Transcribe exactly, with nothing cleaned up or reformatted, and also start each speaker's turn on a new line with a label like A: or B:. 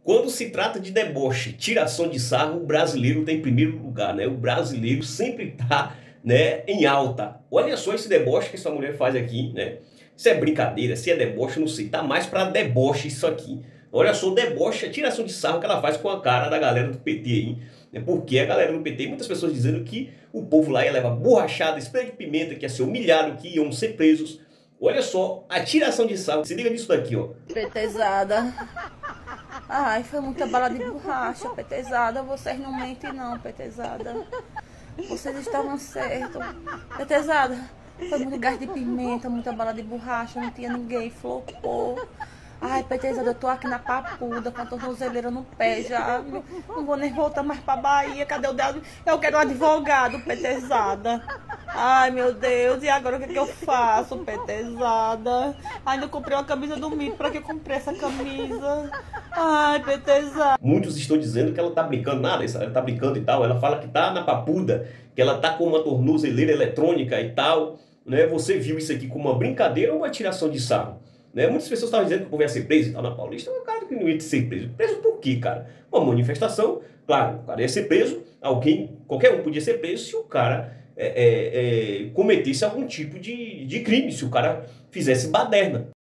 A: Quando se trata de deboche, tiração de sarro, o brasileiro está em primeiro lugar, né? O brasileiro sempre está, né, em alta. Olha só esse deboche que essa mulher faz aqui, né? Se é brincadeira, se é deboche, não sei. Tá mais para deboche isso aqui. Olha só o deboche, a tiração de sarro que ela faz com a cara da galera do P T aí. Né? Porque a galera do P T, muitas pessoas dizendo que o povo lá ia levar borrachada, spray de pimenta, que ia ser humilhado, que iam ser presos. Olha só a tiração de sarro. Se liga nisso daqui, ó.
B: Petezada. Ai, foi muita bala de borracha, Petezada. Vocês não mentem não, Petezada. Vocês estavam certos. Petezada, foi muito gás de pimenta, muita bala de borracha, não tinha ninguém, flopou. Ai, Petezada, eu tô aqui na Papuda, com a tornozeleira no pé já. Não vou nem voltar mais pra Bahia. Cadê o dedo? Eu quero um advogado, Petezada. Ai, meu Deus, e agora o que, é que eu faço, Petezada? Ainda comprei uma camisa do Mito, pra que eu comprei essa camisa? Ai, Petezada.
A: Muitos estão dizendo que ela tá brincando, nada, ela tá brincando e tal. Ela fala que tá na Papuda, que ela tá com uma tornozeleira eletrônica e tal. Né? Você viu isso aqui como uma brincadeira ou uma tiração de sarro? Né? Muitas pessoas estavam dizendo que o povo ia ser preso e tal na Paulista. O cara que não ia ser preso. Preso por quê, cara? Uma manifestação, claro, o cara ia ser preso, alguém, qualquer um podia ser preso se o cara é, é, é, cometesse algum tipo de, de crime, se o cara fizesse baderna.